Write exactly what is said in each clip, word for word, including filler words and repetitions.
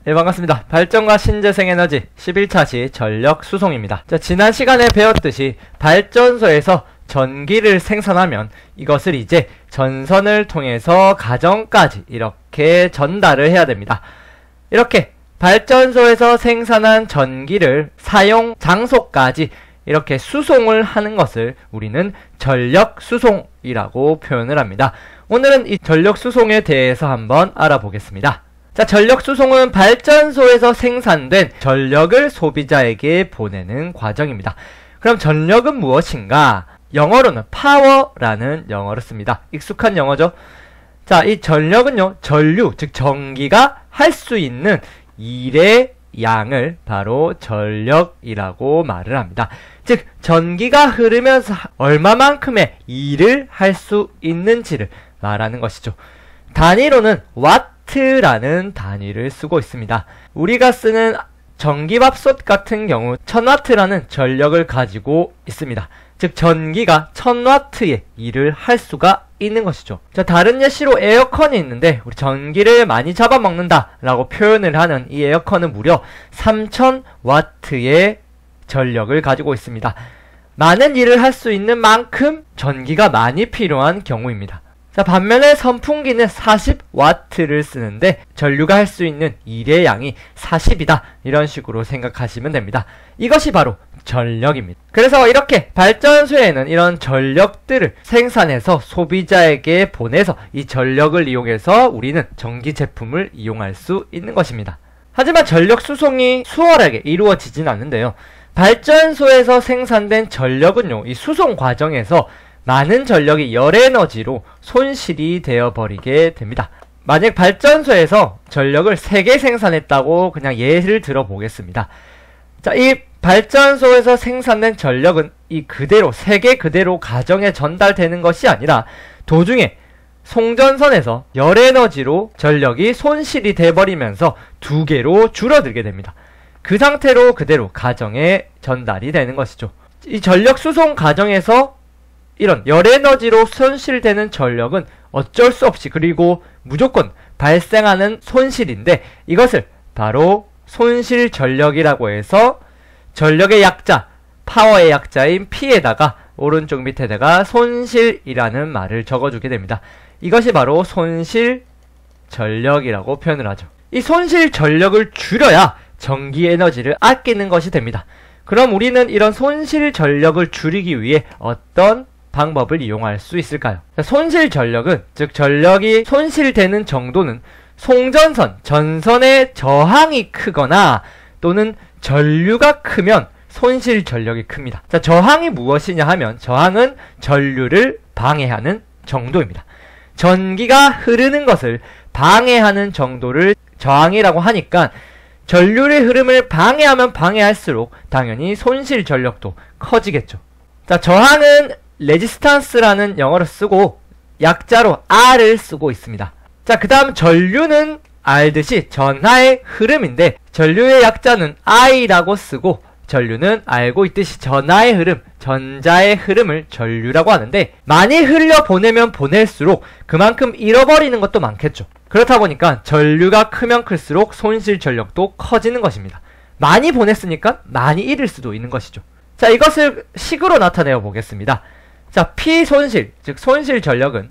네, 반갑습니다. 발전과 신재생에너지 십일 차 시 전력 수송입니다. 자, 지난 시간에 배웠듯이 발전소에서 전기를 생산하면 이것을 이제 전선을 통해서 가정까지 이렇게 전달을 해야 됩니다. 이렇게 발전소에서 생산한 전기를 사용 장소까지 이렇게 수송을 하는 것을 우리는 전력 수송이라고 표현을 합니다. 오늘은 이 전력 수송에 대해서 한번 알아보겠습니다. 자, 전력 수송은 발전소에서 생산된 전력을 소비자에게 보내는 과정입니다. 그럼 전력은 무엇인가? 영어로는 파워라는 영어를 씁니다. 익숙한 영어죠? 자, 이 전력은요, 전류, 즉 전기가 할 수 있는 일의 양을 바로 전력이라고 말을 합니다. 즉, 전기가 흐르면서 얼마만큼의 일을 할 수 있는지를 말하는 것이죠. 단위로는 와트라는 단위를 쓰고 있습니다. 우리가 쓰는 전기밥솥 같은 경우 천 와트라는 전력을 가지고 있습니다. 즉, 전기가 천 와트의 일을 할 수가 있는 것이죠. 자, 다른 예시로 에어컨이 있는데 우리 전기를 많이 잡아먹는다 라고 표현을 하는 이 에어컨은 무려 삼천 와트의 전력을 가지고 있습니다. 많은 일을 할 수 있는 만큼 전기가 많이 필요한 경우입니다. 자, 반면에 선풍기는 사십 와트를 쓰는데 전류가 할 수 있는 일의 양이 사십이다. 이런 식으로 생각하시면 됩니다. 이것이 바로 전력입니다. 그래서 이렇게 발전소에는 이런 전력들을 생산해서 소비자에게 보내서 이 전력을 이용해서 우리는 전기 제품을 이용할 수 있는 것입니다. 하지만 전력 수송이 수월하게 이루어지진 않는데요. 발전소에서 생산된 전력은요, 이 수송 과정에서 많은 전력이 열에너지로 손실이 되어버리게 됩니다. 만약 발전소에서 전력을 세 개 생산했다고 그냥 예를 들어 보겠습니다. 자, 이 발전소에서 생산된 전력은 이 그대로 세 개 그대로 가정에 전달되는 것이 아니라 도중에 송전선에서 열에너지로 전력이 손실이 돼버리면서 두 개로 줄어들게 됩니다. 그 상태로 그대로 가정에 전달이 되는 것이죠. 이 전력 수송 과정에서 이런 열에너지로 손실되는 전력은 어쩔 수 없이 그리고 무조건 발생하는 손실인데 이것을 바로 손실 전력이라고 해서 전력의 약자, 파워의 약자인 P에다가 오른쪽 밑에다가 손실이라는 말을 적어주게 됩니다. 이것이 바로 손실 전력이라고 표현을 하죠. 이 손실 전력을 줄여야 전기 에너지를 아끼는 것이 됩니다. 그럼 우리는 이런 손실 전력을 줄이기 위해 어떤 방법을 이용할 수 있을까요? 손실 전력은, 즉 전력이 손실되는 정도는 송전선, 전선의 저항이 크거나 또는 전류가 크면 손실 전력이 큽니다. 자, 저항이 무엇이냐 하면 저항은 전류를 방해하는 정도입니다. 전기가 흐르는 것을 방해하는 정도를 저항이라고 하니까 전류의 흐름을 방해하면 방해할수록 당연히 손실 전력도 커지겠죠. 자, 저항은 레지스탄스라는 영어를 쓰고 약자로 R을 쓰고 있습니다. 자, 그 다음 전류는 알듯이 전하의 흐름인데 전류의 약자는 I라고 쓰고 전류는 알고 있듯이 전하의 흐름, 전자의 흐름을 전류라고 하는데 많이 흘려보내면 보낼수록 그만큼 잃어버리는 것도 많겠죠. 그렇다 보니까 전류가 크면 클수록 손실 전력도 커지는 것입니다. 많이 보냈으니까 많이 잃을 수도 있는 것이죠. 자, 이것을 식으로 나타내어 보겠습니다. 자, P 손실, 즉 손실 전력은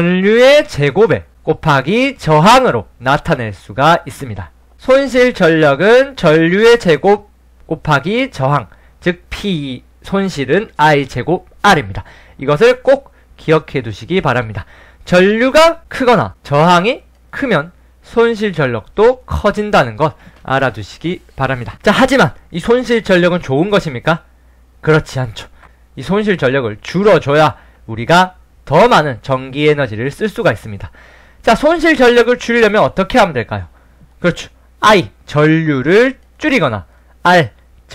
전류의 제곱에 곱하기 저항으로 나타낼 수가 있습니다. 손실 전력은 전류의 제곱 곱하기 저항, 즉 P 손실은 I 제곱 R입니다. 이것을 꼭 기억해 두시기 바랍니다. 전류가 크거나 저항이 크면 손실 전력도 커진다는 것 알아두시기 바랍니다. 자, 하지만 이 손실 전력은 좋은 것입니까? 그렇지 않죠. 이 손실 전력을 줄여줘야 우리가 더 많은 전기 에너지를 쓸 수가 있습니다. 자, 손실 전력을 줄이려면 어떻게 하면 될까요? 그렇죠. I, 전류를 줄이거나 R,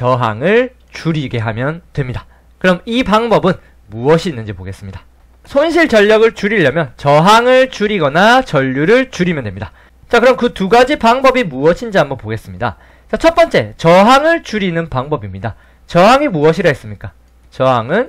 저항을 줄이게 하면 됩니다. 그럼 이 방법은 무엇이 있는지 보겠습니다. 손실 전력을 줄이려면 저항을 줄이거나 전류를 줄이면 됩니다. 자, 그럼 그 두 가지 방법이 무엇인지 한번 보겠습니다. 자, 첫 번째, 저항을 줄이는 방법입니다. 저항이 무엇이라 했습니까? 저항은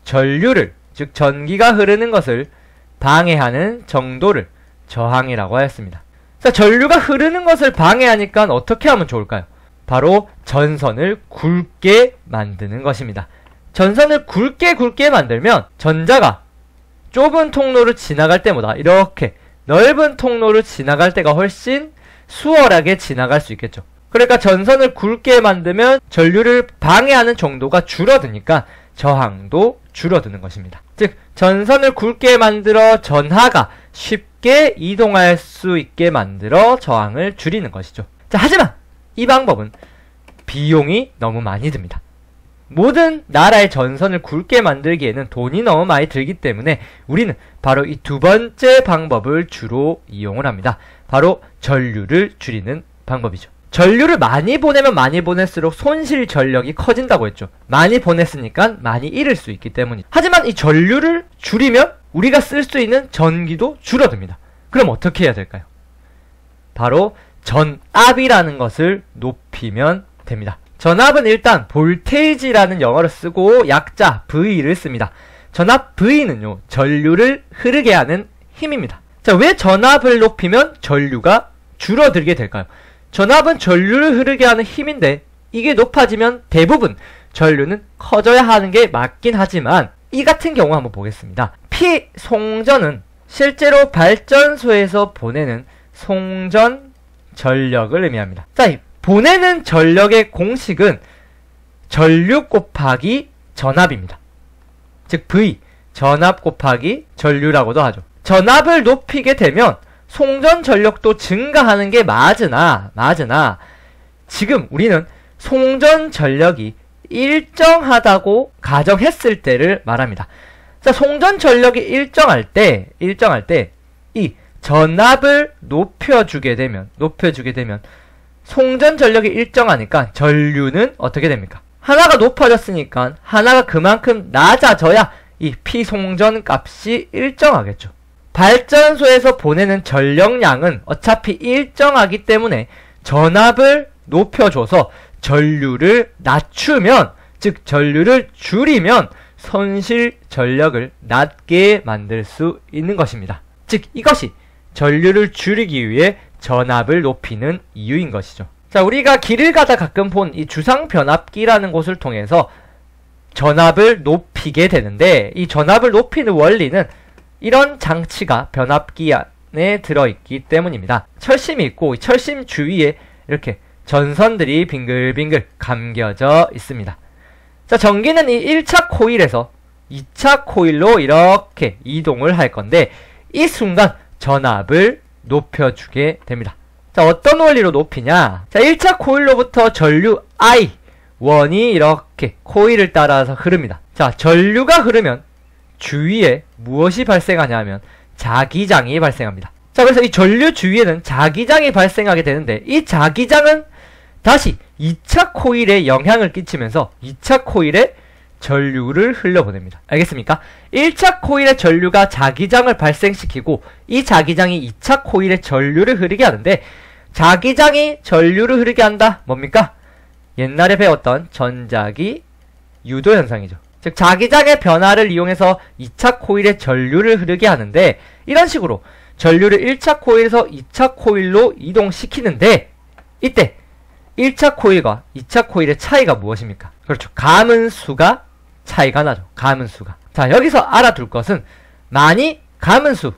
전류를, 즉 전기가 흐르는 것을 방해하는 정도를 저항이라고 하였습니다. 자, 전류가 흐르는 것을 방해하니까 어떻게 하면 좋을까요? 바로 전선을 굵게 만드는 것입니다. 전선을 굵게 굵게 만들면 전자가 좁은 통로를 지나갈 때보다 이렇게 넓은 통로를 지나갈 때가 훨씬 수월하게 지나갈 수 있겠죠. 그러니까 전선을 굵게 만들면 전류를 방해하는 정도가 줄어드니까 저항도 줄어드는 것입니다. 즉 전선을 굵게 만들어 전하가 쉽게 이동할 수 있게 만들어 저항을 줄이는 것이죠. 자, 하지만 이 방법은 비용이 너무 많이 듭니다. 모든 나라의 전선을 굵게 만들기에는 돈이 너무 많이 들기 때문에 우리는 바로 이 두 번째 방법을 주로 이용을 합니다. 바로 전류를 줄이는 방법이죠. 전류를 많이 보내면 많이 보낼수록 손실 전력이 커진다고 했죠. 많이 보냈으니까 많이 잃을 수 있기 때문이죠. 하지만 이 전류를 줄이면 우리가 쓸 수 있는 전기도 줄어듭니다. 그럼 어떻게 해야 될까요? 바로 전압이라는 것을 높이면 됩니다. 전압은 일단 볼테이지라는 영어를 쓰고 약자 V를 씁니다. 전압 V는요, 전류를 흐르게 하는 힘입니다. 자, 왜 전압을 높이면 전류가 줄어들게 될까요? 전압은 전류를 흐르게 하는 힘인데 이게 높아지면 대부분 전류는 커져야 하는 게 맞긴 하지만 이 같은 경우 한번 보겠습니다. 피송전은 실제로 발전소에서 보내는 송전 전력을 의미합니다. 자, 이 보내는 전력의 공식은 전류 곱하기 전압입니다. 즉 V, 전압 곱하기 전류라고도 하죠. 전압을 높이게 되면 송전 전력도 증가하는 게 맞으나 맞으나 지금 우리는 송전 전력이 일정하다고 가정했을 때를 말합니다. 자, 송전 전력이 일정할 때 일정할 때 이 전압을 높여주게 되면 높여주게 되면 송전 전력이 일정하니까 전류는 어떻게 됩니까? 하나가 높아졌으니까 하나가 그만큼 낮아져야 이 피송전 값이 일정하겠죠. 발전소에서 보내는 전력량은 어차피 일정하기 때문에 전압을 높여줘서 전류를 낮추면, 즉 전류를 줄이면 손실 전력을 낮게 만들 수 있는 것입니다. 즉 이것이 전류를 줄이기 위해 전압을 높이는 이유인 것이죠. 자, 우리가 길을 가다 가끔 본 이 주상변압기라는 곳을 통해서 전압을 높이게 되는데 이 전압을 높이는 원리는 이런 장치가 변압기 안에 들어있기 때문입니다. 철심이 있고 이 철심 주위에 이렇게 전선들이 빙글빙글 감겨져 있습니다. 자, 전기는 이 일 차 코일에서 이 차 코일로 이렇게 이동을 할 건데 이 순간 전압을 높여주게 됩니다. 자, 어떤 원리로 높이냐? 자, 일 차 코일로부터 전류 아이 원이 이렇게 코일을 따라서 흐릅니다. 자, 전류가 흐르면 주위에 무엇이 발생하냐 하면 자기장이 발생합니다. 자, 그래서 이 전류 주위에는 자기장이 발생하게 되는데 이 자기장은 다시 이 차 코일에 영향을 끼치면서 이 차 코일에 전류를 흘려보냅니다. 알겠습니까? 일 차 코일의 전류가 자기장을 발생시키고 이 자기장이 이 차 코일에 전류를 흐르게 하는데 자기장이 전류를 흐르게 한다. 뭡니까? 옛날에 배웠던 전자기 유도현상이죠. 즉 자기장의 변화를 이용해서 이 차 코일에 전류를 흐르게 하는데 이런 식으로 전류를 일 차 코일에서 이 차 코일로 이동시키는데 이때 일 차 코일과 이 차 코일의 차이가 무엇입니까? 그렇죠. 가문수가 차이가 나죠. 가문수가. 자, 여기서 알아둘 것은 많이 가문수,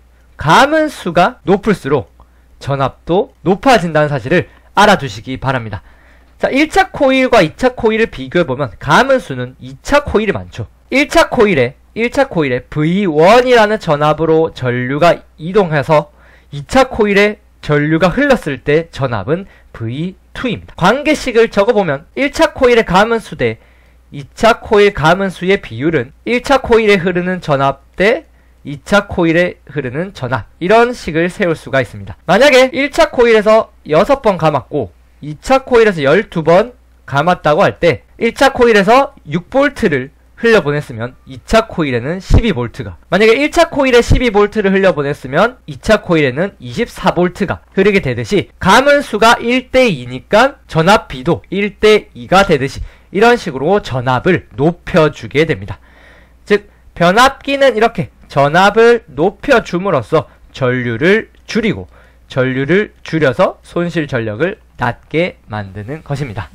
가문수가 높을수록 전압도 높아진다는 사실을 알아두시기 바랍니다. 자, 일 차 코일과 이 차 코일을 비교해보면 가문수는 이 차 코일이 많죠. 일 차 코일에 일 차 코일에 브이 원이라는 전압으로 전류가 이동해서 이 차 코일에 전류가 흘렀을 때 전압은 브이 투입니다. 관계식을 적어보면 일 차 코일의 가문수 대 이 차 코일 가문수의 비율은 일 차 코일에 흐르는 전압 대 이 차 코일에 흐르는 전압, 이런 식을 세울 수가 있습니다. 만약에 일 차 코일에서 여섯 번 감았고 이 차 코일에서 열두 번 감았다고 할 때 일 차 코일에서 육 볼트를 흘려보냈으면 이 차 코일에는 십이 볼트가, 만약에 일 차 코일에 십이 볼트를 흘려보냈으면 이 차 코일에는 이십사 볼트가 흐르게 되듯이 가문수가 일 대 이니까 전압비도 일 대 이가 되듯이 이런 식으로 전압을 높여주게 됩니다. 즉 변압기는 이렇게 전압을 높여줌으로써 전류를 줄이고 전류를 줄여서 손실 전력을 낮게 만드는 것입니다.